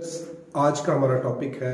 आज का हमारा टॉपिक है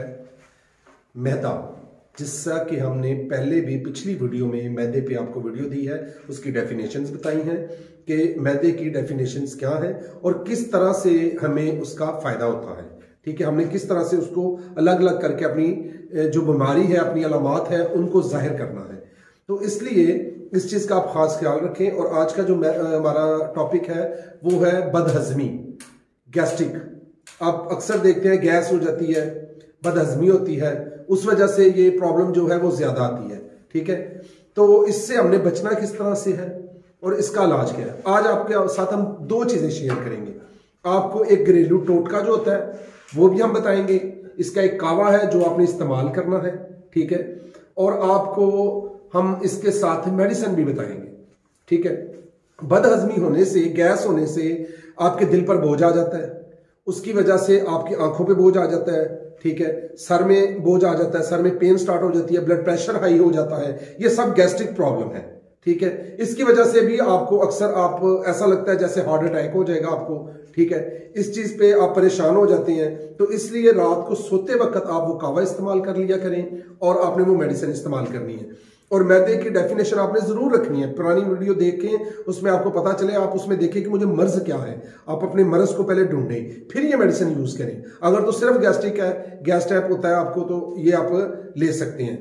मैदा। जिससा कि हमने पहले भी पिछली वीडियो में मैदे पे आपको वीडियो दी है, उसकी डेफिनेशंस बताई हैं कि मैदे की डेफिनेशंस क्या है और किस तरह से हमें उसका फायदा होता है। ठीक है, हमने किस तरह से उसको अलग अलग करके अपनी जो बीमारी है, अपनी अलामात है, उनको जाहिर करना है। तो इसलिए इस चीज का आप खास ख्याल रखें। और आज का जो हमारा टॉपिक है वो है बदहजमी, गैस्ट्रिक। आप अक्सर देखते हैं गैस हो जाती है, बदहजमी होती है, उस वजह से ये प्रॉब्लम जो है वो ज्यादा आती है। ठीक है, तो इससे हमने बचना किस तरह से है और इसका इलाज क्या है, आज आपके साथ हम दो चीजें शेयर करेंगे। आपको एक घरेलू टोटका जो होता है वो भी हम बताएंगे, इसका एक कावा है जो आपने इस्तेमाल करना है। ठीक है, और आपको हम इसके साथ मेडिसिन भी बताएंगे। ठीक है, बदहजमी होने से, गैस होने से आपके दिल पर बोझ आ जाता है, उसकी वजह से आपकी आंखों पे बोझ आ जाता है। ठीक है, सर में बोझ आ जाता है, सर में पेन स्टार्ट हो जाती है, ब्लड प्रेशर हाई हो जाता है। ये सब गैस्ट्रिक प्रॉब्लम है। ठीक है, इसकी वजह से भी आपको अक्सर आप ऐसा लगता है जैसे हार्ट अटैक हो जाएगा आपको। ठीक है, इस चीज पे आप परेशान हो जाते हैं। तो इसलिए रात को सोते वक्त आप वो कावा इस्तेमाल कर लिया करें और आपने वो मेडिसिन इस्तेमाल करनी है। और मैदे की डेफिनेशन आपने जरूर रखनी है, पुरानी वीडियो देखें, उसमें आपको पता चले, आप उसमें देखें कि मुझे मर्ज क्या है। आप अपने मर्ज को पहले ढूंढें, फिर ये मेडिसिन यूज करें। अगर तो सिर्फ गैस्ट्रिक है, गैस टाइप होता है आपको, तो ये आप ले सकते हैं।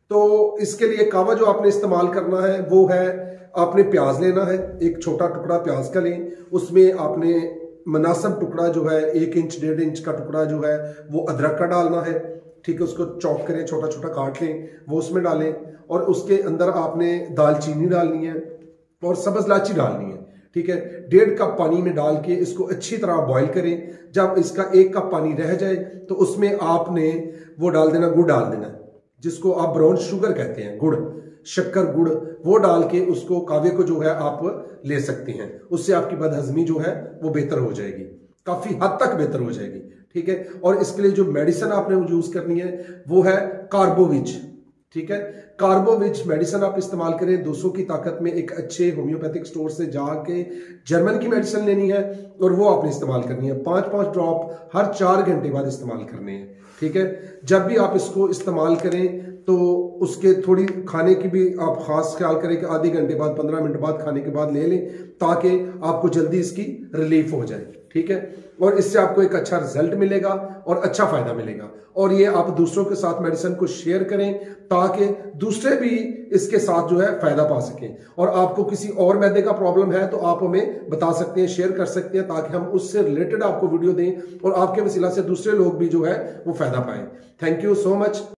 तो इसके लिए कावा जो आपने इस्तेमाल करना है वो है, आपने प्याज लेना है, एक छोटा टुकड़ा प्याज का लें, उसमें आपने मुनासिब टुकड़ा जो है 1 इंच 1.5 इंच का टुकड़ा जो है वो अदरक का डालना है। ठीक है, उसको चॉप करें, छोटा छोटा काट लें, वो उसमें डालें। और उसके अंदर आपने दालचीनी डालनी है और सब्ज इलायची डालनी है। ठीक है, 1.5 कप पानी में डाल के इसको अच्छी तरह बॉईल करें। जब इसका 1 कप पानी रह जाए तो उसमें आपने वो डाल देना, गुड़ डाल देना, जिसको आप ब्राउन शुगर कहते हैं, गुड़, शक्कर गुड़, वो डाल के उसको कावे को जो है आप ले सकते हैं। उससे आपकी बदहजमी जो है वो बेहतर हो जाएगी, काफी हद तक बेहतर हो जाएगी। ठीक है, और इसके लिए जो मेडिसिन आपने यूज करनी है वो है कार्बोविच। ठीक है, कार्बोविच मेडिसिन आप इस्तेमाल करें 200 की ताकत में, एक अच्छे होम्योपैथिक स्टोर से जाके जर्मन की मेडिसिन लेनी है और वो आपने इस्तेमाल करनी है। 5-5 ड्रॉप हर 4 घंटे बाद इस्तेमाल करने हैं। ठीक है, जब भी आप इसको इस्तेमाल करें तो उसके थोड़ी खाने की भी आप खास ख्याल करें कि आधे घंटे बाद, 15 मिनट बाद खाने के बाद ले लें, ताकि आपको जल्दी इसकी रिलीफ हो जाए। ठीक है, और इससे आपको एक अच्छा रिजल्ट मिलेगा और अच्छा फायदा मिलेगा। और ये आप दूसरों के साथ मेडिसिन को शेयर करें ताकि दूसरे भी इसके साथ जो है फायदा पा सकें। और आपको किसी और मैदे का प्रॉब्लम है तो आप हमें बता सकते हैं, शेयर कर सकते हैं, ताकि हम उससे रिलेटेड आपको वीडियो दें और आपके वसीला से दूसरे लोग भी जो है वो फायदा पाएं। Thank you so much.